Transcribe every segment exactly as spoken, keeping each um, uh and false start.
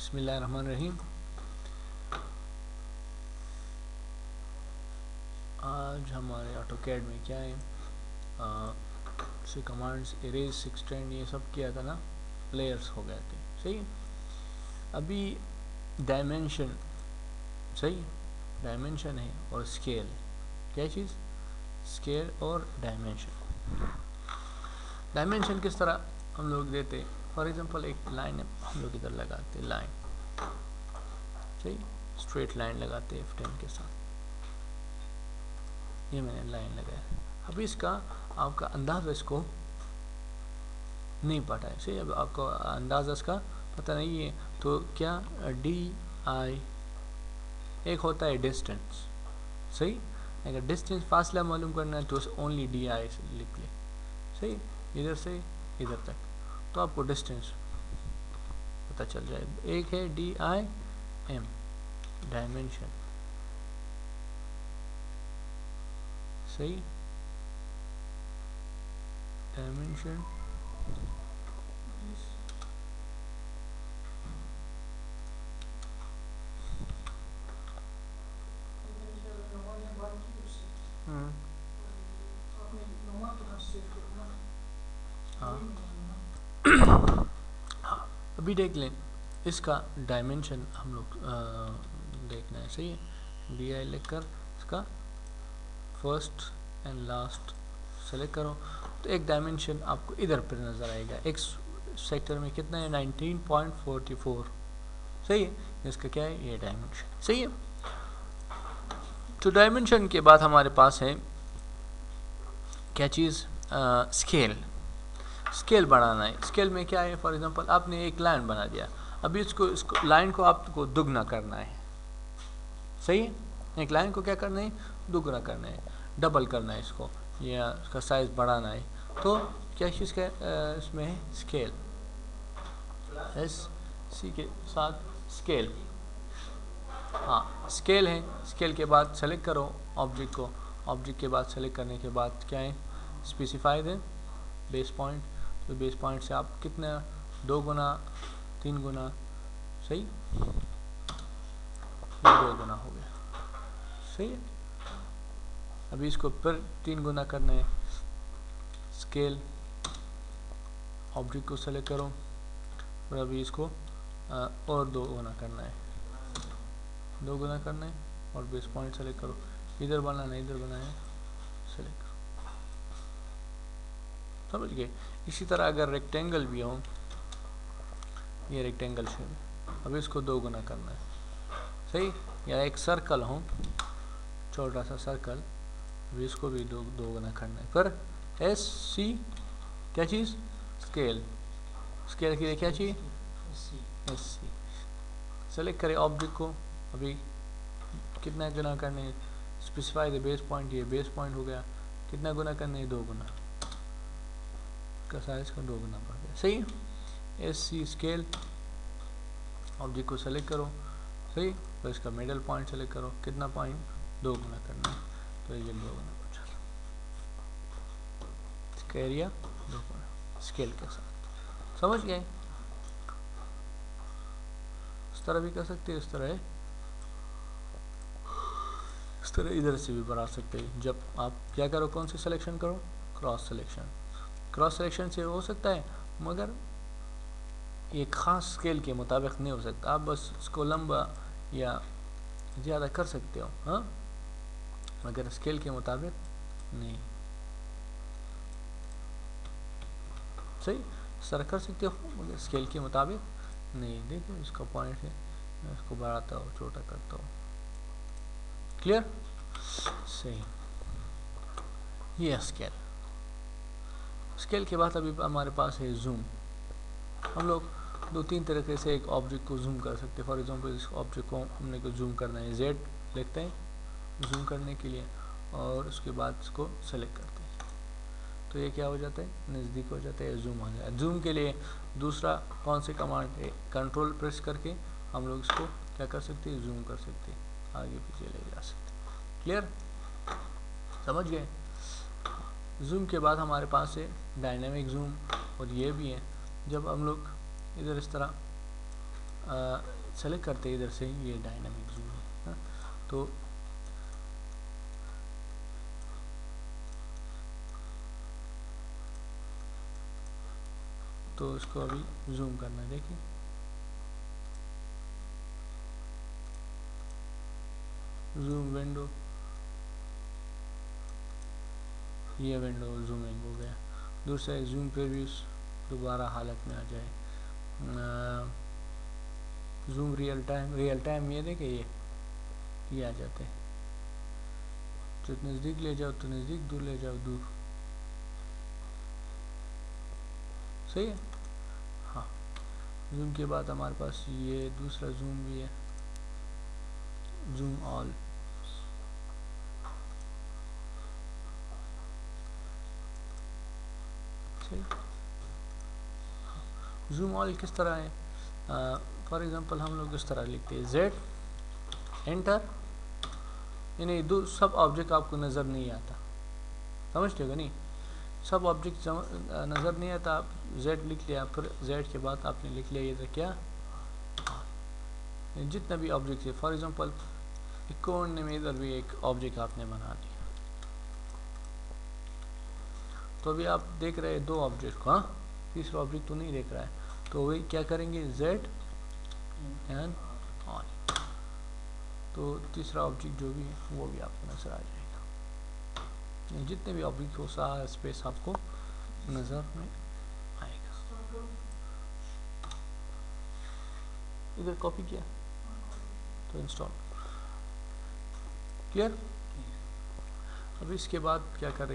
बिस्मिल्लाहिर्रहमानिर्रहीम। आज हमारे ऑटोकैड में क्या है, से कमांड्स इरेज एक्सटेंड ये सब किया था ना, लेयर्स हो गए थे। सही है। अभी डायमेंशन, सही डायमेंशन है और स्केल, क्या चीज़, स्केल और डायमेंशन। डायमेंशन किस तरह हम लोग देते, फॉर एग्जांपल एक लाइन हम लोग इधर लगाते, लाइन सही, स्ट्रेट लाइन लगाते एफ टेन के साथ, ये मैंने लाइन लगाया। अभी इसका आपका अंदाज़ा इसको नहीं पता है, सही, अब आपको अंदाज़ा इसका पता नहीं है, तो क्या डी आई, एक होता है डिस्टेंस, सही, अगर डिस्टेंस फासला मालूम करना है तो ओनली डी आई से लिख ले, सही, इधर से इधर तक, तो आपको डिस्टेंस पता चल जाए। एक है डी आई एम, डायमेंशन, सही, डायमेंशन हाँ हाँ, अभी देख लें इसका डायमेंशन हम लोग देखना है, सही है। डी आई लिख कर इसका फर्स्ट एंड लास्ट सेलेक्ट करो, तो एक डायमेंशन आपको इधर पर नज़र आएगा, एक सेक्टर में कितना है, नाइनटीन पॉइंट फोर्टी फोर, सही है, इसका क्या है, ये डायमेंशन, सही है। तो डायमेंशन के बाद हमारे पास है क्या चीज़, स्केल। स्केल बढ़ाना है, स्केल में क्या है, फॉर एग्जांपल आपने एक लाइन बना दिया, अभी इसको इसको लाइन को आपको दुगना करना है, सही है, एक लाइन को क्या करना है, दुगना करना है, डबल करना है इसको, या इसका साइज बढ़ाना है, तो क्या चीज़ का इसमें है, स्केल, एस सी के साथ स्केल, हाँ स्केल है। स्केल के बाद सेलेक्ट करो ऑब्जेक्ट को, ऑब्जेक्ट के बाद सेलेक्ट करने के बाद क्या है, स्पेसिफाइड है बेस पॉइंट, तो बेस पॉइंट से आप कितना, दो गुना, तीन गुना, सही, दो गुना हो गया, सही है। अभी इसको फिर तीन गुना करना है, स्केल, ऑब्जेक्ट को सेलेक्ट करो, और अभी इसको आ, और दो गुना करना है, दो गुना करना है, और बेस पॉइंट सेलेक्ट करो, इधर बनाना है, इधर बनाना है, सेलेक्ट करो, समझ गए। इसी तरह अगर रेक्टेंगल भी हो, ये रेक्टेंगल शेप, अभी इसको दो गुना करना है, सही, या एक सर्कल हो, छोटा सा सर्कल, अभी इसको भी दो दो गुना करना है, फिर एस सी, क्या चीज़, स्केल, स्केल के लिए क्या चाहिए, एस सी, सेलेक्ट करें ऑब्जेक्ट को, अभी कितना गुना करने है, स्पेसिफाई द बेस पॉइंट, ये बेस पॉइंट हो गया, कितना गुना करने है, दो गुना, का साइज का दो गुना बढ़ गया, सही है। एस सी स्केल, ऑब्जेक्ट को सेलेक्ट करो, सही, तो इसका मिडल पॉइंट सेलेक्ट करो, कितना पॉइंट, दो गुना करना है, तो ये दो गुना हो चला, इसका एरिया दो गुना स्केल के साथ, समझ गए। इस तरह भी कर सकते हैं, इस तरह है, इस तरह इधर से भी बढ़ा सकते हैं। जब आप क्या करो, कौन सी सिलेक्शन करो, क्रॉस सिलेक्शन, क्रॉस सिलेक्शन से हो सकता है, मगर ये खास स्केल के मुताबिक नहीं हो सकता, आप बस इसको लंबा या ज़्यादा कर सकते हो, हाँ, मगर स्केल के मुताबिक नहीं, सही, इस तरह कर सकते हो, मगर स्केल के मुताबिक नहीं। देखो इसका पॉइंट है, मैं इसको बढ़ाता हूँ, छोटा करता हूँ, क्लियर, सही, ये स्केल। स्केल के बाद अभी हमारे पास है जूम। हम लोग दो तीन तरीके से एक ऑब्जेक्ट को जूम कर सकते हैं। फॉर एग्जांपल इस ऑब्जेक्ट को हमने को जूम करना है, जेड लिखते हैं जूम करने के लिए, और उसके बाद इसको सेलेक्ट करते हैं, तो ये क्या हो जाता है, नज़दीक हो जाता है, जूम हो जाता है। जूम के लिए दूसरा कौन से कमांड है, कंट्रोल प्रेस करके हम लोग इसको क्या कर सकते हैं, जूम कर सकते हैं, आगे पीछे ले जा सकते हैं, क्लियर, समझ गए। जूम के बाद हमारे पास है डायनेमिक जूम, और ये भी है, जब हम लोग इधर इस तरह सेलेक्ट करते हैं इधर से ये डायनामिक जूम है, तो तो इसको अभी जूम करना है। देखिए जूम विंडो, ये विंडो जूमिंग हो गया। दूसरा है जूम प्रीव्यूज, दोबारा हालत में आ जाए। Zoom real time, real time ये देखिए ये ये आ जाते हैं, तो नज़दीक ले जाओ तो नज़दीक, दूर ले जाओ दूर। सही है। हाँ, जूम के बाद हमारे पास ये दूसरा जूम भी है, जूम ऑल। सही। जूम ऑल किस तरह है? फॉर एग्जांपल हम लोग इस तरह लिखते हैं जेड एंटर, यानी दो सब ऑब्जेक्ट आपको नज़र नहीं आता, समझते हो नहीं? सब ऑब्जेक्ट नज़र नहीं आता, आप जेड लिख लिया, फिर जेड के बाद आपने लिख लिया ये क्या, जितना भी ऑब्जेक्ट है। फॉर एग्जांपल एक कोने में इधर भी एक ऑब्जेक्ट आपने बना दिया, तो अभी आप देख रहे हैं दो ऑब्जेक्ट को, हाँ तीसरा ऑब्जेक्ट तो नहीं देख रहा है, तो वही क्या करेंगे जेड एंड ऑल, तो तीसरा ऑब्जेक्ट जो भी है वो भी आपको नज़र आ जाएगा। जितने भी ऑब्जेक्ट हो सारा स्पेस आपको नज़र में आएगा। इधर कॉपी किया तो इंस्टॉल, क्लियर। अब इसके बाद क्या करें,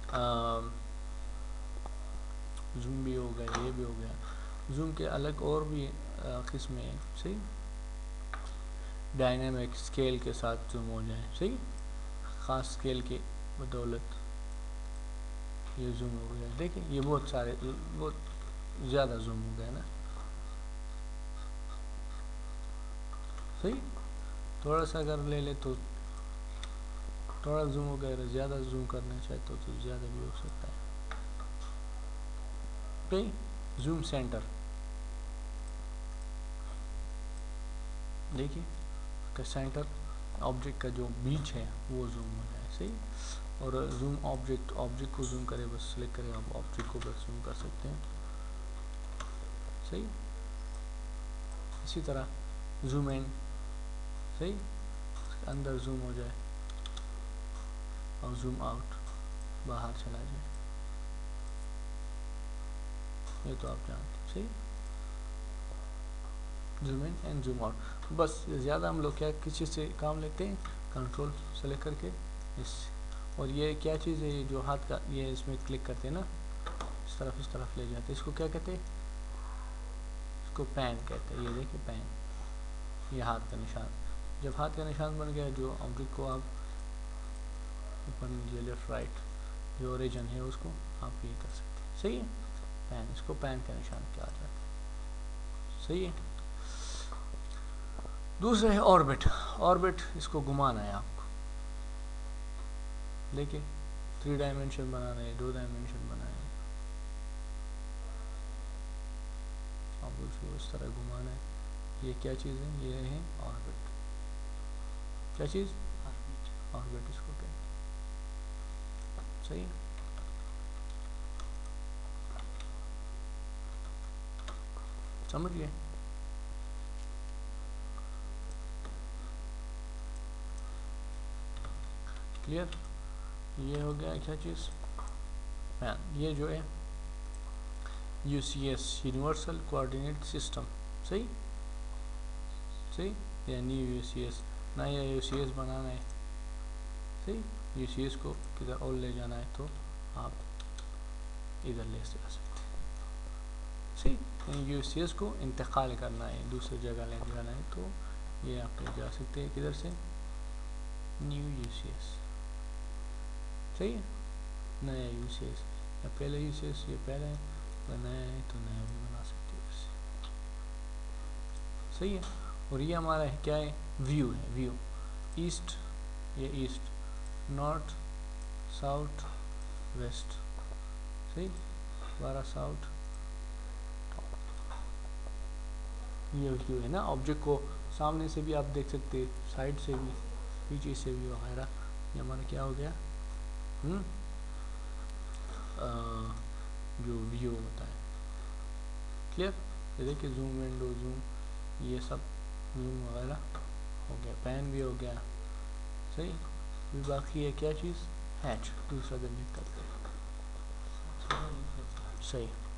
जूम भी हो गया, ये भी हो गया। जूम के अलग और भी किस्में हैं, सही। डायनामिक स्केल के साथ जूम हो जाए, सही, ख़ास स्केल की बदौलत ये जूम हो गया। देखिए ये बहुत सारे बहुत ज़्यादा जूम हो गया ना, सही। थोड़ा सा अगर ले ले तो थोड़ा जूम हो गया, ज़्यादा जूम करना चाहे तो, तो ज़्यादा भी हो सकता है। ओके, जूम सेंटर देखिए का सेंटर ऑब्जेक्ट का जो बीच है वो जूम हो जाए, सही। और जूम ऑब्जेक्ट ऑब्जेक्ट को जूम करें, बस सिलेक्ट करें आप ऑब्जेक्ट को, बस जूम कर सकते हैं, सही। इसी तरह जूम इन, सही, अंदर जूम हो जाए, और जूम आउट बाहर चला जाए, ये तो आप जानते हैं, सही। Zoom in and zoom out, बस ज़्यादा हम लोग क्या किसी से काम लेते हैं, कंट्रोल सेलेक्ट करके इस, और ये क्या चीज़ है, ये जो हाथ का ये इसमें क्लिक करते हैं ना, इस तरफ इस तरफ ले जाते हैं, इसको क्या कहते हैं, इसको पैन कहते हैं। ये देखिए पैन, ये हाथ का निशान, जब हाथ का निशान बन गया, जो ऑब्जेक्ट को आप ऊपर नीचे लेफ्ट राइट जो ओरिजिन है उसको आप ये कर सकते हैं, सही है। पैन, इसको पैन का निशान कहा जाता है, सही है। दूसरा है ऑर्बिट, ऑर्बिट इसको घुमाना है आपको, देखिए थ्री डायमेंशन बनाना है, दो डायमेंशन बनाना है, आप उसको इस तरह घुमाना है। ये क्या चीज़ है, ये है ऑर्बिट, क्या चीज़, ऑर्बिट, ऑर्बिट इसको कहते हैं, सही है। समझ गए। क्लियर। ये हो गया क्या चीज़, पैन। ये जो है U C S universal coordinate system, सही सही, या न्यू यू सी एस, नया यू सी एस बनाना है, सही। यू सी एस को किधर और ले जाना है तो आप इधर ले जा सकते हैं, सही। यू सी एस को इंतकाल करना है, दूसरी जगह ले जाना है तो ये आप ले जा सकते हैं, किधर से, न्यू यू सी एस, सही है। नया यू सी एस या पहले यू सी एस, ये पहले है तो नया है तो नया भी बना सकते हो इससे, सही है। और ये हमारा है क्या है, व्यू है, व्यू ईस्ट, ये ईस्ट, नॉर्थ, साउथ, वेस्ट, सही, बारह साउथ, ये व्यू है ना, ऑब्जेक्ट को सामने से भी आप देख सकते, साइड से भी, पीछे से भी वगैरह। ये हमारा क्या हो गया, हम्म जो व्यू होता है। क्लियर? ये देखिए जूम विंडो, जूम, ये सब जूम वगैरह हो गया, पैन भी हो गया। सही, अभी बाकी है क्या चीज़, हैच, दूसरा दिन करते हैं। सही।